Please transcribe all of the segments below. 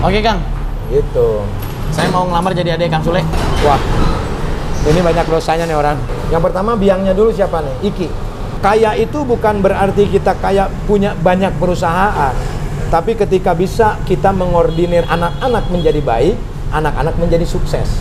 Oke Kang, Gitu. saya mau ngelamar jadi adik Kang Sule. Wah, ini banyak dosanya nih orang. Yang pertama biangnya dulu siapa nih? Iki. Kaya itu bukan berarti kita kaya punya banyak perusahaan. Tapi ketika bisa kita mengordinir anak-anak menjadi baik, anak-anak menjadi sukses.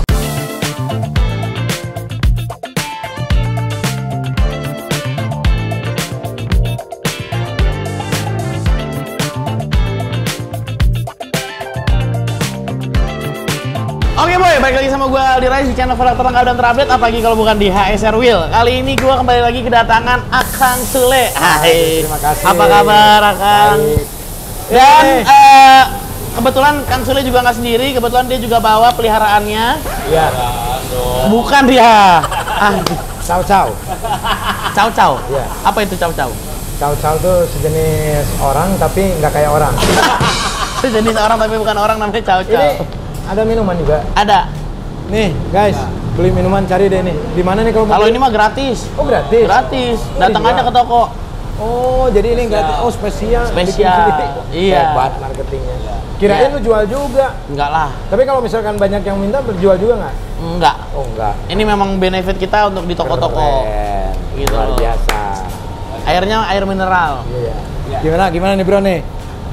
Oke boy, balik lagi sama gue Aldi Rais di channel vlog terlengkap dan terupdate, apalagi kalau bukan di HSR Wheel. Kali ini gue kembali lagi kedatangan Akang Sule. Hai, terima kasih. apa kabar Akang? Baik. Dan kebetulan Kang Sule juga nggak sendiri, kebetulan dia juga bawa peliharaannya. Iya. Bukan dia. Cao-cao. Cao-cao. Iya. Apa itu cao-cao? Cao-cao tuh sejenis orang tapi nggak kayak orang. Jenis orang tapi bukan orang, namanya cao-cao. Ini ada minuman juga. Ada. Nih, guys, beli minuman cari deh nih. Di mana nih kalau mau Kalau beli? ini mah gratis. Oh, gratis. Gratis. Oh, Datang aja dijual. ke toko. Oh, jadi ini gratis. Oh, spesial. Spesial. Bikin sendiri. Iya. Hebat marketingnya. Kirain lu jual juga. Enggak lah. Tapi kalau misalkan banyak yang minta, berjual juga nggak? Enggak. Oh, enggak. Ini memang benefit kita untuk di toko-toko. Keren. Gitu Luar loh. biasa. Airnya air mineral. Iya. Gimana nih bro nih?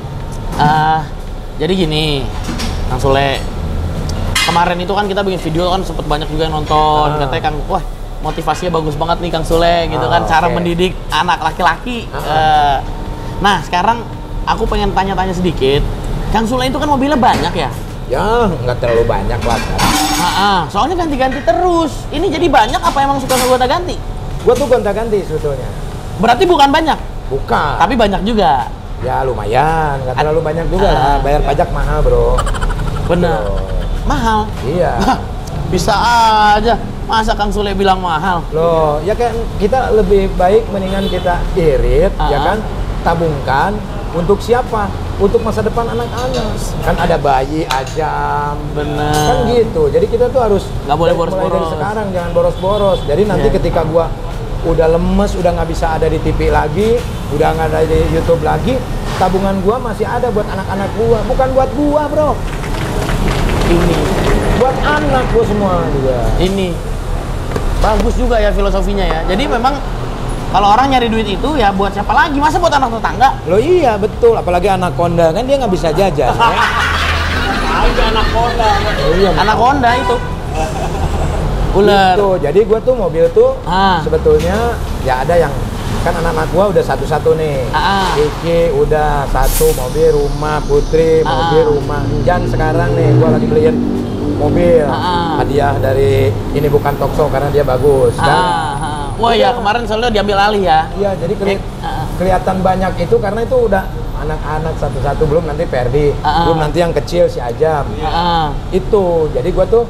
Jadi gini, Kang Sule. Kemarin itu kan kita bikin video kan sempet banyak juga yang nonton. Katanya Kang, wah motivasinya bagus banget nih Kang Sule gitu kan, cara oke. mendidik anak laki-laki. Nah sekarang aku pengen tanya-tanya sedikit. Kang Sule itu kan mobilnya banyak ya? Ya, nggak terlalu banyak lah. Soalnya ganti-ganti terus. Ini jadi banyak apa emang suka gonta-ganti? Gua tuh gonta-ganti sebetulnya. Berarti bukan banyak, Bukan. tapi banyak juga. Ya lumayan, nggak terlalu banyak juga lah. Bayar pajak mahal bro. Bener. Tuh. Mahal. Iya. Bisa aja. Masa Kang Sule bilang mahal? Loh, ya kan kita lebih baik mendingan kita irit, ya kan, tabungkan untuk siapa? Untuk masa depan anak-anak. Kan ada bayi, ajam, Bener. kan gitu. Jadi kita tuh harus Nggak boleh mulai dari boros-boros. sekarang, jangan boros-boros. Jadi nanti Iya. ketika gua udah lemes, udah nggak bisa ada di TV lagi, udah nggak ada di YouTube lagi, tabungan gua masih ada buat anak-anak gua, bukan buat gua, bro. Ini. Buat anak gua semua juga. Ini. Bagus juga ya filosofinya ya. Jadi memang kalau orang nyari duit itu ya buat siapa lagi? Masa buat anak tetangga? Loh iya betul, apalagi anak konda kan dia nggak bisa jajan. Ya? Anak Honda. Oh, iya, Anak Honda itu. Ular. Gitu. Jadi gua tuh mobil tuh sebetulnya ya ada yang kan anak-anak gua udah satu-satu nih. Iki udah satu mobil, rumah, Putri mobil, rumah. Jan sekarang nih gua lagi beliin mobil hadiah dari ini bukan Tokso karena dia bagus kan. Wah ya kemarin soalnya diambil alih ya. Iya, jadi kelihatan banyak itu karena itu udah anak-anak satu-satu, belum nanti Ferdi, belum nanti yang kecil si Ajam. Itu. Jadi gua tuh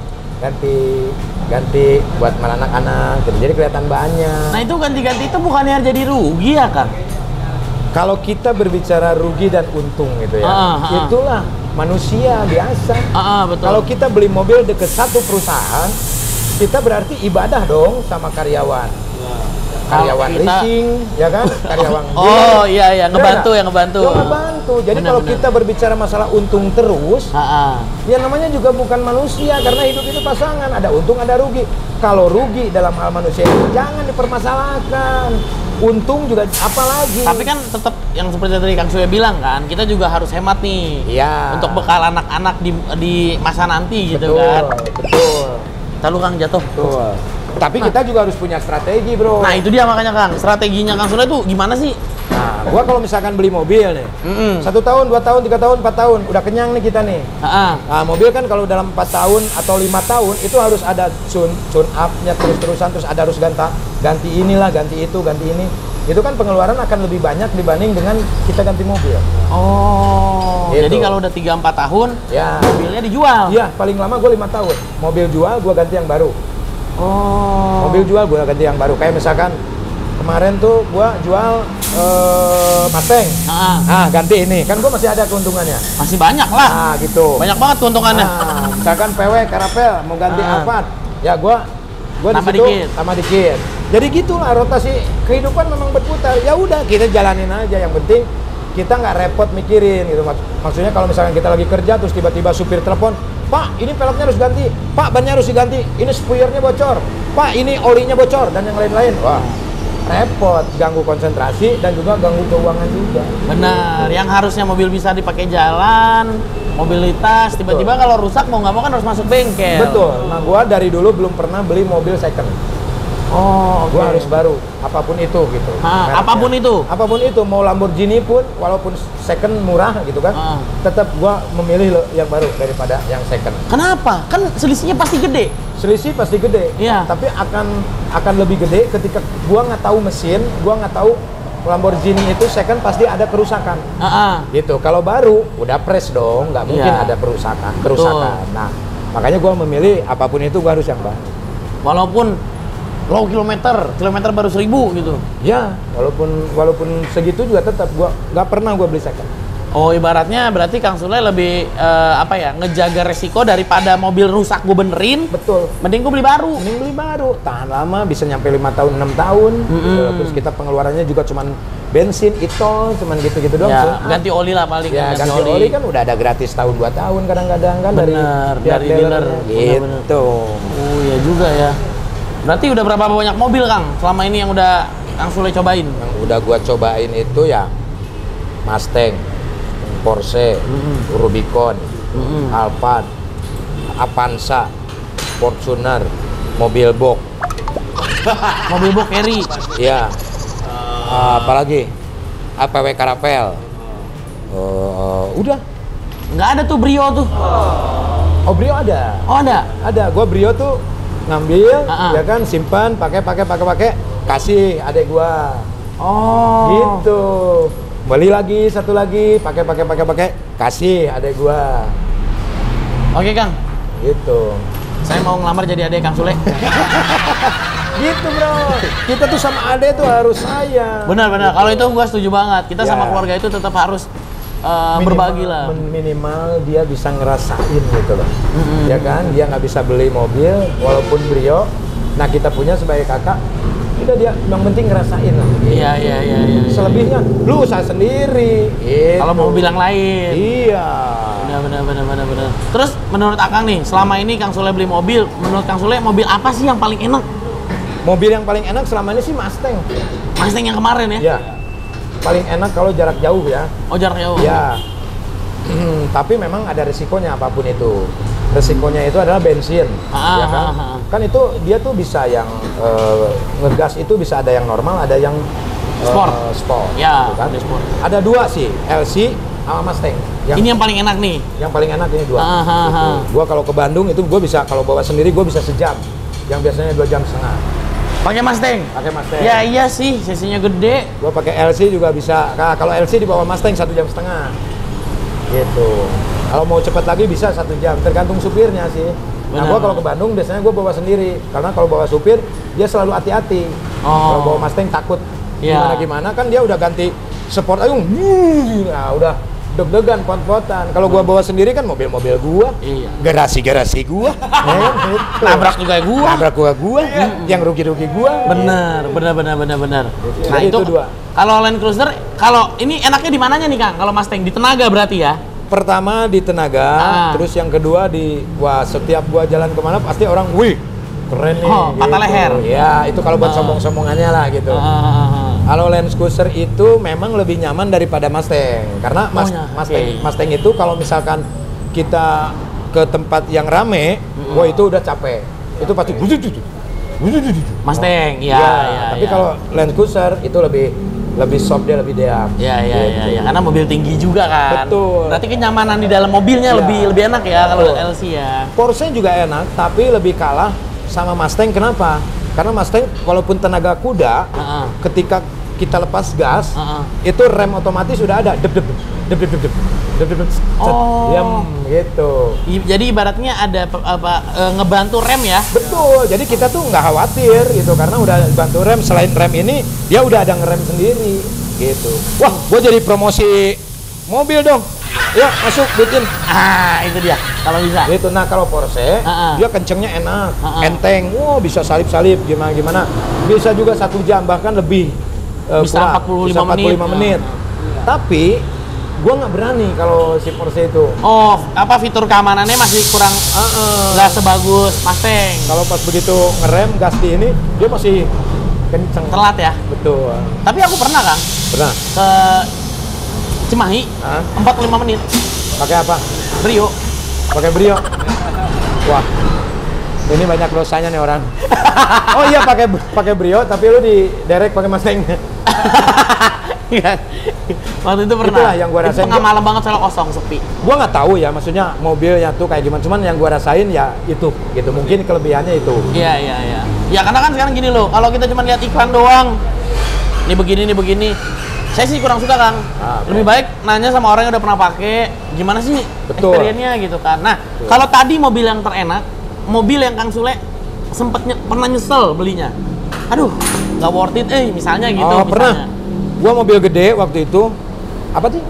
ganti buat malah anak-anak gitu. Jadi kelihatan banyak. Nah itu ganti-ganti itu bukannya jadi rugi ya kan? Kalau kita berbicara rugi dan untung gitu ya, itulah manusia biasa. Betul. Kalau kita beli mobil deket satu perusahaan, kita berarti ibadah dong sama karyawan. Karyawan leasing, ya kan? Karyawan Oh iya, ngebantu ya, ya ngebantu. Ngebantu. Jadi Benar, kalau benar. kita berbicara masalah untung terus, ya namanya juga bukan manusia karena hidup itu pasangan, ada untung ada rugi. Kalau rugi dalam hal manusia itu jangan dipermasalahkan. Untung juga apalagi. Tapi kan tetap yang seperti tadi Kang Sule bilang kan, kita juga harus hemat nih. Iya. Untuk bekal anak-anak di masa nanti gitu kan. Betul. Lalu Kang jatuh. Betul. Tapi kita juga harus punya strategi, bro. Nah itu dia makanya Kang, strateginya Kang Sule tuh gimana sih? Nah, gua kalau misalkan beli mobil nih, 1 tahun, 2 tahun, 3 tahun, 4 tahun, udah kenyang nih kita nih. Nah, mobil kan kalau dalam 4 tahun atau 5 tahun itu harus ada tune up-nya terus-terusan, terus ada harus ganti inilah, ganti itu, ganti ini. Itu kan pengeluaran akan lebih banyak dibanding dengan kita ganti mobil. Oh, Gitu. jadi kalau udah 3-4 tahun, Ya. mobilnya dijual. Iya, paling lama gua 5 tahun. Mobil jual, gua ganti yang baru. Oh. Mobil jual, gua ganti yang baru. Kayak misalkan kemarin tuh gua jual Mustang. Ganti ini. Kan gua masih ada keuntungannya. Masih banyak lah. Nah, gitu. Banyak banget keuntungannya. Misalkan PW Carapel mau ganti Alphard, ya gua Tambah di situ dikit. tambah dikit. Jadi gitulah rotasi kehidupan memang berputar. Ya udah kita jalanin aja. Yang penting kita nggak repot mikirin gitu. Maksudnya kalau misalkan kita lagi kerja terus tiba-tiba supir telepon, Pak, ini peleknya harus ganti, Pak, bannya harus diganti, ini spoilernya bocor, Pak, ini olinya bocor, dan yang lain-lain. Wah, repot, ganggu konsentrasi dan juga ganggu keuangan juga. Benar, yang harusnya mobil bisa dipakai jalan, mobilitas, tiba-tiba kalau rusak mau nggak mau kan harus masuk bengkel. Betul. Nah, gua dari dulu belum pernah beli mobil second. Oh, Gua harus baru, apapun itu gitu. Apapun itu? Apapun itu, mau Lamborghini pun, walaupun second murah gitu kan, tetap gua memilih yang baru daripada yang second. Kenapa? Kan selisihnya pasti gede. Selisih pasti gede, iya. Tapi akan lebih gede ketika gua nggak tahu mesin, gua nggak tahu Lamborghini itu second pasti ada kerusakan. Gitu. Kalau baru, udah press dong, nggak mungkin ada kerusakan. Nah, makanya gua memilih apapun itu gua harus yang baru. Walaupun low kilometer baru 1000 gitu. Ya, walaupun segitu juga tetap gua nggak pernah gua beli second. Oh, ibaratnya berarti Kang Sule lebih ngejaga resiko daripada mobil rusak gue benerin. Betul. Mending gue beli baru. Tahan lama, bisa nyampe 5 tahun, 6 tahun. Terus kita pengeluarannya juga cuman bensin, itol, cuman gitu-gitu doang. Ya, ganti oli lah paling. Ya, ganti oli kan udah ada gratis tahun 2 tahun kadang-kadang kan. Bener, dari dealer. Gitu. Oh iya juga ya. Berarti udah berapa banyak mobil Kang selama ini yang udah Kang Sule cobain? Yang udah gua cobain itu ya Mustang, Porsche, Rubicon, Alphard, Avanza, Fortuner, mobil box. Mobil box Eri. Iya. Apalagi? APW Caravelle. Udah. Nggak ada tuh Brio tuh. Oh, Brio ada. Oh, ada? Ada. Gua Brio tuh ngambil, ya kan, simpan, pakai, kasih adek gua. Oh. Gitu. Beli lagi, satu lagi, pakai, kasih adek gua. Oke Kang. Gitu. Saya mau ngelamar jadi adek Kang Sule. Gitu bro. Kita tuh sama adek tuh harus sayang. Benar. Gitu. Kalau itu gua setuju banget. Kita sama keluarga itu tetap harus berbagi lah. Minimal dia bisa ngerasain gitu loh. Ya kan, dia nggak bisa beli mobil walaupun Brio. Nah, kita punya sebagai kakak, udah dia yang penting ngerasain lah. Iya. Selebihnya lu usaha sendiri. Gitu. Kalau mau bilang lain. Iya. Benar. Terus menurut Akang nih, selama ini Kang Sule beli mobil, menurut Kang Sule mobil apa sih yang paling enak? Mobil yang paling enak selama ini sih Mustang. Mustang yang kemarin ya? Iya. Paling enak kalau jarak jauh ya. Oh, jarak jauh. Ya. Tapi memang ada risikonya apapun itu. Resikonya itu adalah bensin, ya kan? Kan itu dia tuh bisa yang ngegas itu bisa ada yang normal, ada yang sport. Ya, gitu kan? sport. Ada dua sih, LC sama Mustang. Ini yang paling enak nih. Yang paling enak ini dua. Gitu. Gua kalau ke Bandung itu gua bisa, kalau bawa sendiri gua bisa sejam. Yang biasanya 2,5 jam. Pakai Mustang? Pakai Mustang. Ya iya sih, sesinya gede. Gua pakai LC juga bisa. Nah, kalau LC di bawah Mustang 1,5 jam. Gitu. Kalau mau cepat lagi bisa 1 jam, tergantung supirnya sih. Nah, gua kalau ke Bandung biasanya gua bawa sendiri. Karena kalau bawa supir, dia selalu hati-hati. Kalau bawa Mustang takut gimana kan dia udah ganti sport ayung. Nah, udah deg-degan, pot-potan. Kalau gua bawa sendiri kan mobil-mobil gua, garasi-garasi gua, nabrak juga gua, yang rugi-rugi gua. Bener. Nah itu dua. Kalau Land Cruiser, kalau ini enaknya di mananya nih Kang? Kalau Mustang di tenaga berarti ya? Pertama di tenaga, terus yang kedua setiap gua jalan kemana pasti orang, wih keren nih. Patah leher. Ya itu kalau buat sombong-sombongannya lah gitu. Kalau Land Cruiser itu memang lebih nyaman daripada Mustang karena Mustang itu kalau misalkan kita ke tempat yang rame, wah itu udah capek. Itu pasti Mustang, Tapi kalau Land Cruiser itu lebih soft, dia lebih diam. Iya. Karena mobil tinggi juga kan. Betul. Berarti kenyamanan di dalam mobilnya lebih enak ya kalau LC ya. Porsche juga enak, tapi lebih kalah sama Mustang. Kenapa? Karena Mustang walaupun tenaga kuda, ketika kita lepas gas, itu rem otomatis sudah ada, dep. Gitu. Jadi ibaratnya ada ngebantu rem ya? Betul. Jadi kita tuh nggak khawatir gitu karena udah bantu rem. Selain rem ini, dia udah ada ngerem sendiri. Gitu. Wah, gua jadi promosi mobil dong. Ya masuk bikin. Itu dia. Kalau bisa. Gitu. Nah kalau Porsche, dia kencengnya enak, enteng. Bisa salip-salip gimana. Bisa juga 1 jam bahkan lebih. Bisa 45 menit. Tapi gua nggak berani kalau si Porsche itu. Oh, apa fitur keamanannya masih kurang nggak sebagus Mustang. Kalau pas begitu ngerem gas di ini, dia masih kenceng. Telat ya? Betul. Tapi aku pernah, Kang. Pernah? Ke Cimahi, 45 menit. Pakai apa? Brio. Pakai Brio. Wah. Ini banyak dosanya nih orang. Oh iya pakai Brio, tapi lu di derek pakai Mustang. Waktu itu pernah. Itulah yang gua rasain. Itu tengah malam banget soalnya kosong, sepi. Gua nggak tahu ya, maksudnya mobilnya tuh kayak gimana. Cuman yang gua rasain ya itu, gitu. Mungkin kelebihannya itu. Iya. Ya karena kan sekarang gini loh, kalau kita cuma lihat iklan doang, ini begini. Saya sih kurang suka, Kang. Lebih baik nanya sama orang yang udah pernah pakai, gimana sih experience-nya gitu kan. Nah, kalau tadi mobil yang terenak, mobil yang Kang Sule sempet pernah nyesel belinya. Aduh, nggak worth it, misalnya gitu. Oh, pernah. Gua mobil gede waktu itu, apa sih?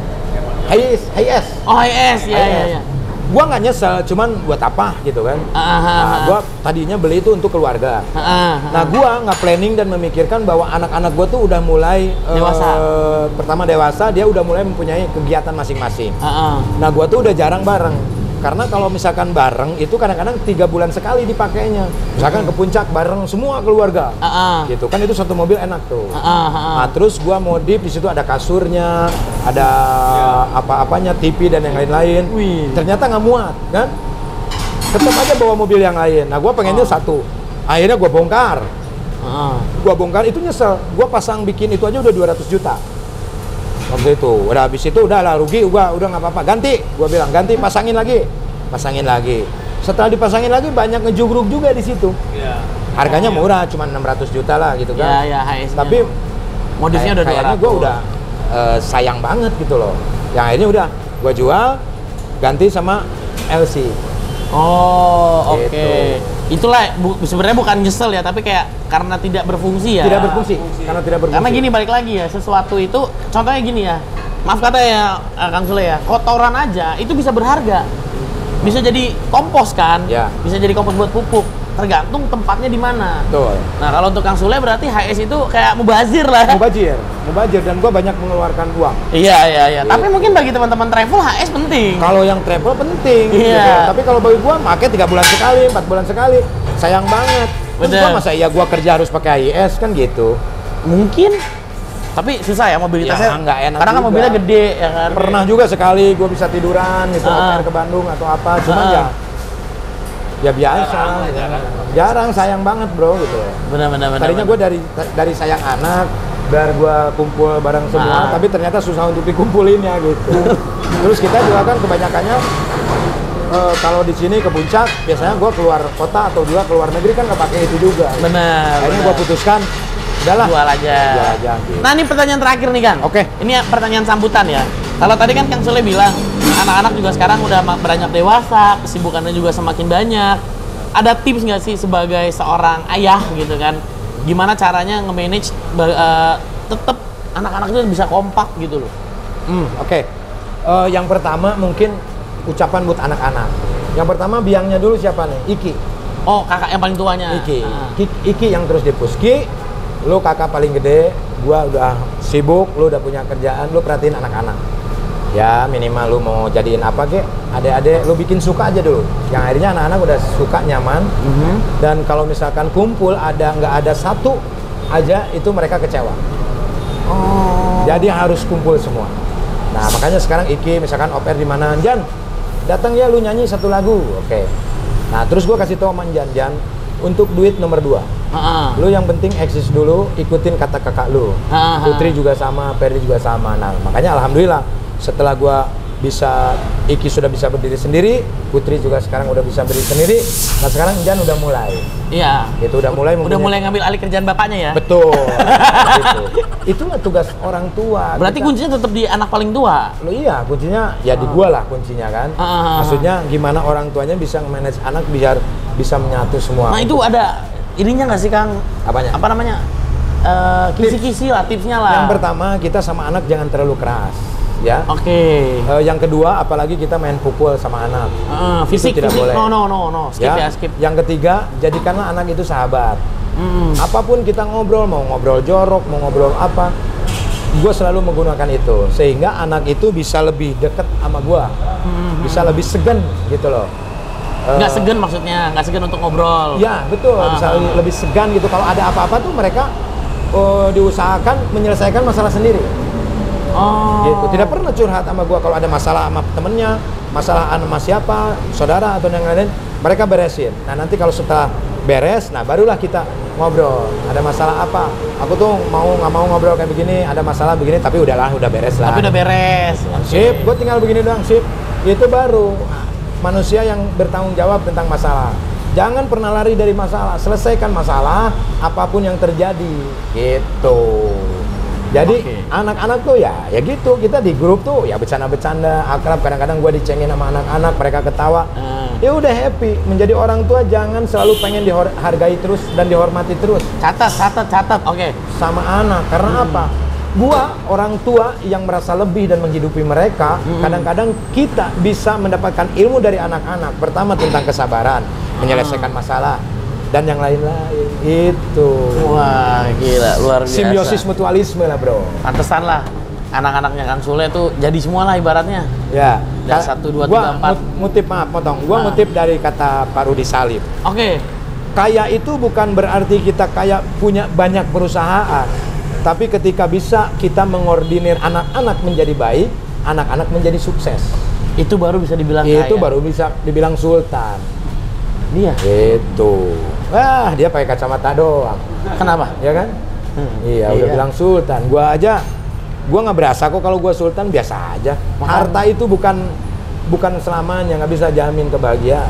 Hiace. Oh, Hiace, iya. Gua nggak nyesel, cuman buat apa gitu kan? Nah, gua tadinya beli itu untuk keluarga. Nah, gua nggak planning dan memikirkan bahwa anak-anak gua tuh udah mulai dewasa. Pertama dewasa, dia udah mulai mempunyai kegiatan masing-masing. Nah, gua tuh udah jarang bareng. Karena kalau misalkan bareng itu kadang-kadang 3 bulan sekali dipakainya. Misalkan ke puncak bareng semua keluarga. Gitu kan, itu satu mobil enak tuh. Nah, terus gua modif, di situ ada kasurnya, ada apa-apanya, TV dan yang lain-lain. Ternyata nggak muat kan? Tetap aja bawa mobil yang lain. Nah, gua pengennya satu. Akhirnya gua bongkar. Gua bongkar, itu nyesel. Gua pasang bikin itu aja udah 200 juta. Waktu itu, udah habis itu udahlah rugi, udah nggak apa-apa, ganti. Gua bilang ganti, pasangin lagi. Setelah dipasangin lagi banyak ngejugruk juga di situ. Harganya murah, cuma 600 juta lah gitu kan. Tapi modifnya udah 200. Kayaknya gua udah sayang banget gitu loh. Yang akhirnya udah gua jual, ganti sama LC. Oh, oke. Itulah sebenarnya bukan nyesel ya, tapi kayak karena tidak berfungsi ya. Karena tidak berfungsi. Karena gini, balik lagi ya, sesuatu itu contohnya gini ya. Maaf kata ya, Kang Sule ya, kotoran aja itu bisa berharga. Bisa jadi kompos kan? Ya. Bisa jadi kompos buat pupuk. Tergantung tempatnya di mana. Betul. Nah, kalau untuk Kang Sule berarti HS itu kayak mubazir lah. Mubazir dan gua banyak mengeluarkan uang. Iya. Tapi mungkin bagi teman-teman travel HS penting. Kalau yang travel penting. Iya. Gitu. Tapi kalau bagi gua pakai 3 bulan sekali, 4 bulan sekali, sayang banget. Gua masa iya gua kerja harus pakai HIS kan gitu. Mungkin. Tapi susah ya mobilitasnya. Ya, nggak enak. Karena kan juga. mobilnya gede ya kan. Pernah juga sekali gua bisa tiduran gitu ke Bandung atau apa, cuman ya biasa, jarang sayang banget bro gitu. Benar. Tadinya gue dari sayang anak, biar gue kumpul bareng semua, tapi ternyata susah untuk dikumpulin ya gitu. Terus kita juga kan kebanyakannya kalau di sini ke puncak, biasanya gue keluar kota atau juga keluar negeri kan nggak pakai itu juga. Benar. Akhirnya gue putuskan, udahlah. Jual aja. Gitu. Nah, ini pertanyaan terakhir nih Kang. Oke. Ini pertanyaan sambutan ya. Kalau tadi kan Kang Sule bilang, anak-anak juga sekarang udah beranjak dewasa, kesibukannya juga semakin banyak. Ada tips nggak sih sebagai seorang ayah gitu kan? Gimana caranya nge-manage tetap anak-anak itu bisa kompak gitu loh? Oke. Yang pertama mungkin ucapan buat anak-anak. Yang pertama biangnya dulu siapa nih? Iki. Oh, kakak yang paling tuanya. Iki yang terus di-push. Ki, lu kakak paling gede, gua udah sibuk, lu udah punya kerjaan, lu perhatiin anak-anak. Ya minimal lu mau jadiin apa kek, adek-adek lu bikin suka aja dulu. Yang akhirnya anak-anak udah suka, nyaman. Dan kalau misalkan kumpul nggak ada satu aja, itu mereka kecewa. Jadi harus kumpul semua. Nah makanya sekarang Iki misalkan oper di mana, Jan datang ya lu nyanyi satu lagu, oke. Nah terus gua kasih tau sama Jan untuk duit nomor 2. Lu yang penting eksis dulu, ikutin kata kakak lu. Putri juga sama, Ferdi juga sama. Nah makanya alhamdulillah setelah gua bisa, Iki sudah bisa berdiri sendiri, Putri juga sekarang udah bisa berdiri sendiri. Nah sekarang Jan udah mulai. Iya. Itu udah mulai ngambil alih kerjaan bapaknya ya. Betul. Gitu. Itulah tugas orang tua. Berarti kuncinya tetap di anak paling tua. Lo iya, kuncinya ya di gua lah kuncinya kan. Maksudnya gimana orang tuanya bisa manage anak biar bisa menyatu semua. Nah itu ada ininya nggak sih Kang? Apanya? Apa namanya? Kisi-kisi lah, tipsnya lah. Yang pertama kita sama anak jangan terlalu keras. Ya. Oke. Yang kedua, apalagi kita main pukul sama anak. Fisik tidak boleh. No. Skip ya, skip. Yang ketiga, jadikanlah anak itu sahabat. Apapun kita ngobrol, mau ngobrol jorok, mau ngobrol apa, gue selalu menggunakan itu sehingga anak itu bisa lebih dekat sama gue, bisa lebih segan gitu loh. Nggak segan maksudnya, nggak segan untuk ngobrol. Ya betul, bisa lebih segan gitu. Kalau ada apa-apa tuh mereka diusahakan menyelesaikan masalah sendiri. Gitu. Tidak pernah curhat sama gua kalau ada masalah sama temennya, masalah sama siapa, saudara atau yang lain, mereka beresin. Nah nanti kalau setelah beres, nah barulah kita ngobrol. Ada masalah apa? Aku tuh nggak mau ngobrol kayak begini, ada masalah begini, tapi udah beres lah. Tapi udah beres. Sip, gua tinggal begini doang, sip. Itu baru manusia yang bertanggung jawab tentang masalah. Jangan pernah lari dari masalah, selesaikan masalah apapun yang terjadi. Gitu. Jadi anak-anak tuh ya gitu, kita di grup tuh ya bercanda-bercanda, akrab, kadang-kadang gue dicengin sama anak-anak, mereka ketawa. Ya udah happy. Menjadi orang tua jangan selalu pengen dihargai terus dan dihormati terus. Catat. Oke. Sama anak, karena apa? Gua orang tua yang merasa lebih dan menghidupi mereka, kadang-kadang kita bisa mendapatkan ilmu dari anak-anak. Pertama tentang kesabaran, menyelesaikan masalah, dan yang lain-lain. Itu. Wah, gila, luar biasa. Simbiosis mutualisme lah, bro. Pantesan lah anak-anaknya Kang Sule tuh jadi semua lah ibaratnya. Ya. Dan 1, 2, 3, 4. Ngutip, maaf, potong. Gua ngutip dari kata Pak Rudi Salim. Oke. Kaya itu bukan berarti kita kaya punya banyak perusahaan. Tapi ketika bisa kita mengordinir anak-anak menjadi baik, anak-anak menjadi sukses. Itu baru bisa dibilang kaya. Itu baru bisa dibilang sultan. Dia. Itu. Wah, dia pakai kacamata doang. Kenapa? Ya kan? Iya, udah bilang sultan. Gua nggak berasa kok kalau gua sultan, biasa aja. Harta itu bukan selamanya, nggak bisa jamin kebahagiaan.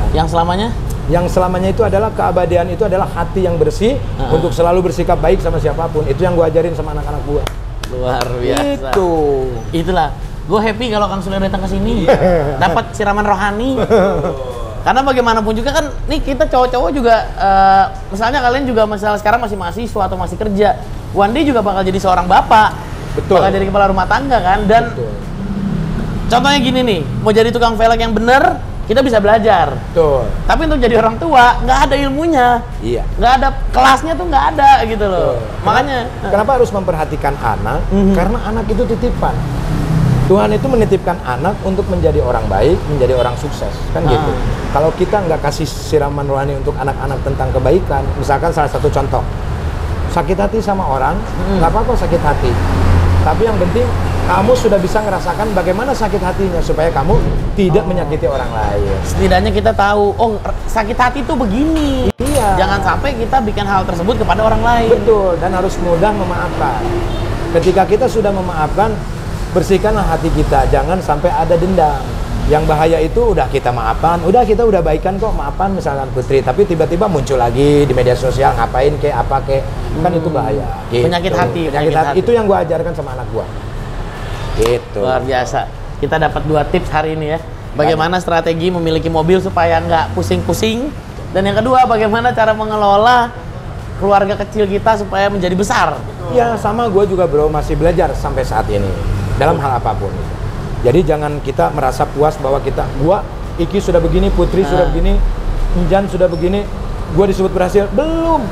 Yang selamanya itu adalah keabadian, itu adalah hati yang bersih untuk selalu bersikap baik sama siapapun. Itu yang gua ajarin sama anak-anak gua. Luar biasa. Itulah. Gua happy kalau Kang Sule datang ke sini. Dapat siraman rohani. Karena bagaimanapun juga kan, nih kita cowok-cowok juga, misalnya kalian juga misalnya sekarang masih mahasiswa atau masih kerja, one day juga bakal jadi seorang bapak. Betul. Bakal jadi kepala rumah tangga kan, dan contohnya gini nih, mau jadi tukang velg yang bener, kita bisa belajar. Betul. Tapi untuk jadi orang tua, nggak ada ilmunya. Iya. Nggak ada kelasnya tuh, nggak ada gitu loh. Betul. Makanya. Kenapa harus memperhatikan anak? Karena anak itu titipan. Tuhan itu menitipkan anak untuk menjadi orang baik, menjadi orang sukses, kan gitu. Kalau kita nggak kasih siraman rohani untuk anak-anak tentang kebaikan, misalkan salah satu contoh, sakit hati sama orang, nggak apa-apa sakit hati. Tapi yang penting kamu sudah bisa ngerasakan bagaimana sakit hatinya supaya kamu tidak menyakiti orang lain. Setidaknya kita tahu, oh sakit hati itu begini. Iya. Jangan sampai kita bikin hal tersebut kepada orang lain. Betul, dan harus mudah memaafkan. Ketika kita sudah memaafkan, bersihkanlah hati kita, jangan sampai ada dendam. Yang bahaya itu udah kita maafkan, kita udah baikan kok, maafkan misalkan Putri, tapi tiba-tiba muncul lagi di media sosial, ngapain kayak apa kayak, kan itu bahaya. Gitu. Penyakit hati. Itu yang gua ajarkan sama anak gua. Gitu. Luar biasa. Kita dapat 2 tips hari ini ya. Bagaimana strategi memiliki mobil supaya nggak pusing-pusing, dan yang kedua bagaimana cara mengelola keluarga kecil kita supaya menjadi besar. Ya sama gua juga bro, masih belajar sampai saat ini dalam hal apapun. Jadi jangan kita merasa puas bahwa gua Iki sudah begini, Putri sudah begini, Injan sudah begini, gua disebut berhasil. Belum,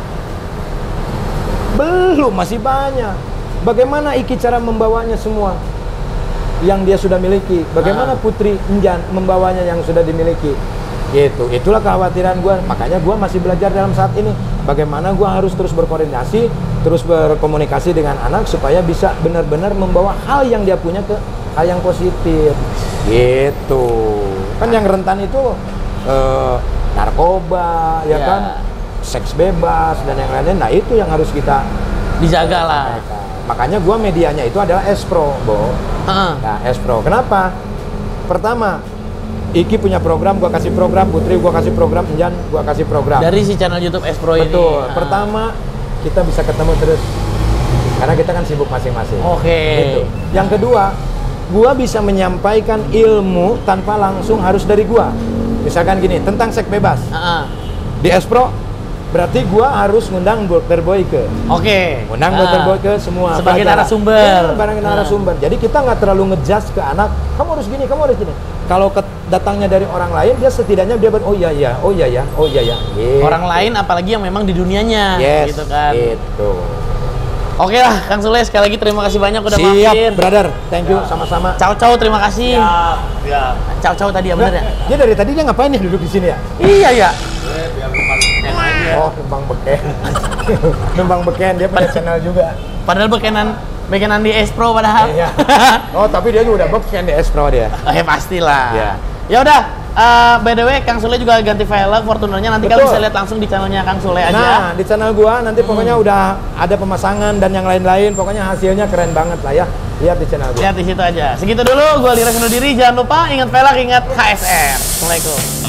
masih banyak. Bagaimana Iki cara membawanya semua yang dia sudah miliki? Bagaimana Putri, Injan membawanya yang sudah dimiliki? Gitu. Itulah kekhawatiran gua. Makanya gua masih belajar dalam saat ini. Bagaimana gua harus terus berkoordinasi, terus berkomunikasi dengan anak supaya bisa benar-benar membawa hal yang dia punya ke hal yang positif. Gitu. Kan yang rentan itu narkoba, ya kan, seks bebas dan yang lainnya. Nah itu yang harus kita dijaga lah. Makanya gua medianya itu adalah S-Pro, Bo. Nah S-Pro. Kenapa? Pertama, Iki punya program, gua kasih program, Putri gua kasih program, Injan gua kasih program. Dari si channel YouTube S-Pro ini. Betul. Pertama, kita bisa ketemu terus. Karena kita kan sibuk masing-masing. Gitu. Yang kedua, gua bisa menyampaikan ilmu tanpa langsung harus dari gua. Misalkan gini, tentang seks bebas. Di S-Pro, berarti gua harus ngundang Dr. Boyke. Ngundang Dr. Boyke semua. Sebagai narasumber. Sebagai narasumber. Jadi kita nggak terlalu ngejudge ke anak, kamu harus gini, kamu harus gini. Kalau datangnya dari orang lain, dia setidaknya dia oh iya ya. Gitu. Orang lain apalagi yang memang di dunianya, gitu kan. Gitu. Oke lah, Kang Sule, sekali lagi terima kasih banyak udah Siap, mampir. brother. Thank you, sama-sama. Ciao, terima kasih. Ya. Ciao tadi ya, bener ya? Dia dari tadi dia ngapain ya duduk di sini ya? Iya ya. Biar numpang beken aja. Oh, numpang beken. Numpang beken, dia punya channel juga. Padahal bekenan di S Pro padahal. Iya. Oh, tapi dia juga udah beken di S Pro dia. Oh, ya pastilah. Iya. Ya udah, by the way Kang Sule juga ganti velg Fortunernya, nanti kalian bisa lihat langsung di channelnya Kang Sule aja. Nah, di channel gua nanti pokoknya udah ada pemasangan dan yang lain-lain, pokoknya hasilnya keren banget lah ya. Lihat di channel gua. Lihat di situ aja. Segitu dulu, gua Lires undur diri. Jangan lupa ingat velg, ingat HSR. Assalamualaikum.